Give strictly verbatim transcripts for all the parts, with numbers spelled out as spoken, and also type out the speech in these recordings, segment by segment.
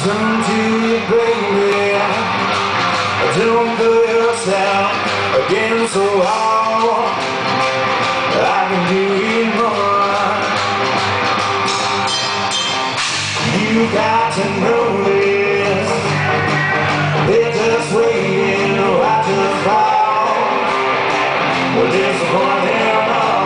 Turn to you, baby. Don't put yourself against the wall. I can do it more. You got to know this. They're just waiting to watch us fall. We're disappointed all.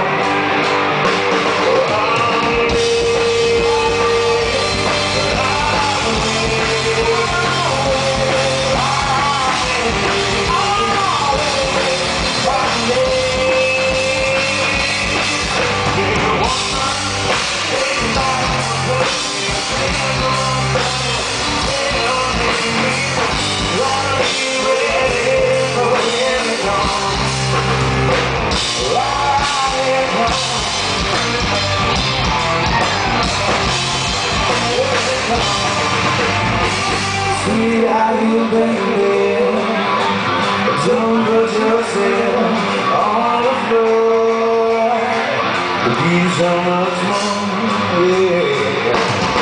Sweet are you, baby? Don't put yourself on the floor. It'd be so much more, yeah.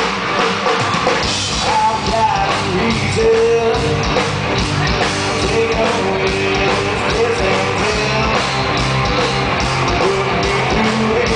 I've got to reach it. Take it away, this and tell. Put me through it.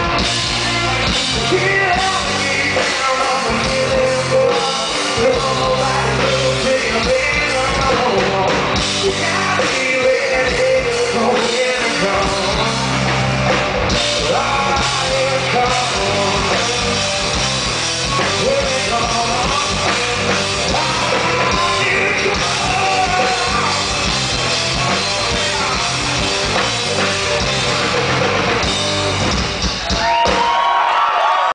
Yeah.